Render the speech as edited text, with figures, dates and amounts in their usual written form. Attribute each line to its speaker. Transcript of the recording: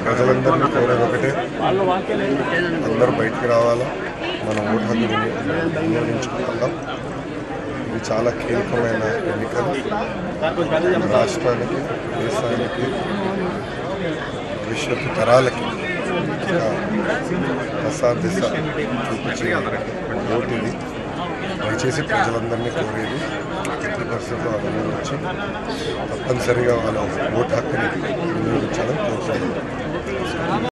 Speaker 1: ప్రజలందరినీ కోరేది ఒకటే, అందరూ బయటికి రావాలా, మనం ఓటు హక్కు వినియోగించుకుందాం. ఇది చాలా కీలకమైన ఎన్నికలు. రాష్ట్రానికి, దేశానికి, భవిష్యత్తు తరాలకి దశ చూపించే ఓటు ఇది. దయచేసి ప్రజలందరినీ కోరేది 50% అందరూ వచ్చి తప్పనిసరిగా వాళ్ళ ఓటు హక్కుని వినియోగించాలని కోరుతున్నాను.